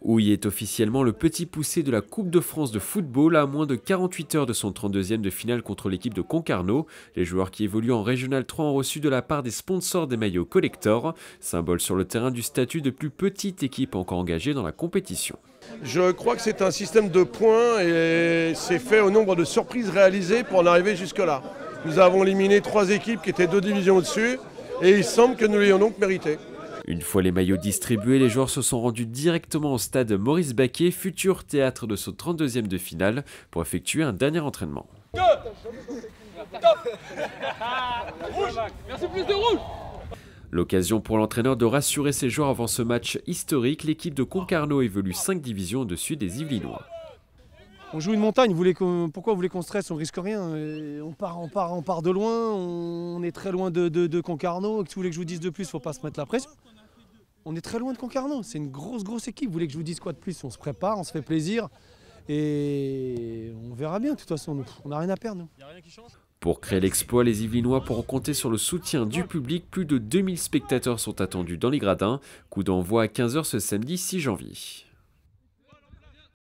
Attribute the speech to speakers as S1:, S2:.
S1: Houille est officiellement le petit poussé de la Coupe de France de football à moins de 48 heures de son 32e de finale contre l'équipe de Concarneau. Les joueurs qui évoluent en Régional 3 ont reçu de la part des sponsors des maillots collector, symbole sur le terrain du statut de plus petite équipe encore engagée dans la compétition.
S2: Je crois que c'est un système de points et c'est fait au nombre de surprises réalisées pour en arriver jusque-là. Nous avons éliminé 3 équipes qui étaient 2 divisions au-dessus et il semble que nous l'ayons donc mérité.
S1: Une fois les maillots distribués, les joueurs se sont rendus directement au stade Maurice Baquet, futur théâtre de son 32e de finale, pour effectuer un dernier entraînement.
S3: Merci, plus de rouge.
S1: L'occasion pour l'entraîneur de rassurer ses joueurs avant ce match historique. L'équipe de Concarneau évolue 5 divisions au-dessus des Yvelinois.
S4: On joue une montagne, pourquoi vous voulez qu'on stresse? On risque rien. On part de loin, on est très loin de Concarneau. Si vous voulez que je vous dise de plus, il ne faut pas se mettre la pression. On est très loin de Concarneau, c'est une grosse équipe. Vous voulez que je vous dise quoi de plus? On se prépare, on se fait plaisir et on verra bien de toute façon. On n'a rien à perdre. Nous.
S1: Pour créer l'exploit, les Yvelinois pourront compter sur le soutien du public. Plus de 2000 spectateurs sont attendus dans les gradins. Coup d'envoi à 15 h ce samedi 6 janvier.